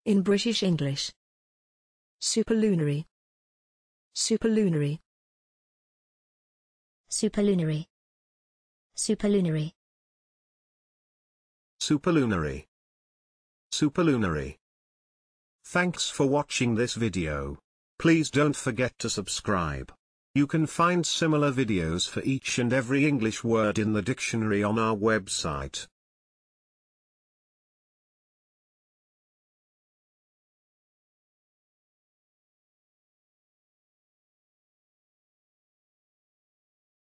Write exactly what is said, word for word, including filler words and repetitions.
In British English. Superlunary. Superlunary. Superlunary. Superlunary. Superlunary. Superlunary. Thanks for watching this video. Please don't forget to subscribe. You can find similar videos for each and every English word in the dictionary on our website.